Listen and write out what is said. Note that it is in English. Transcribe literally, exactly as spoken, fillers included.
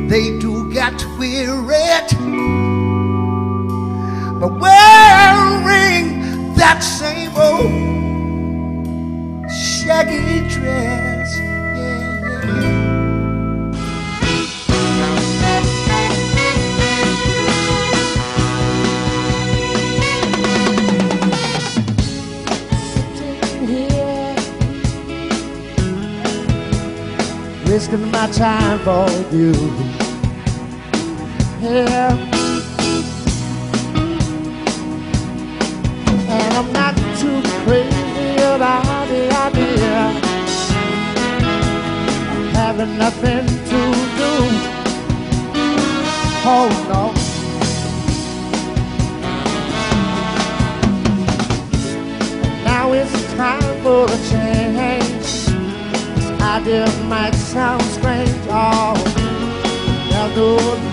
they do get wearied, but wearing that same old shaggy dress. Yeah, yeah. Wasting my time for you, yeah. And I'm not too crazy about the idea of having nothing to do. Oh no. Now it's time for a change. Idea might sound strange, oh, now do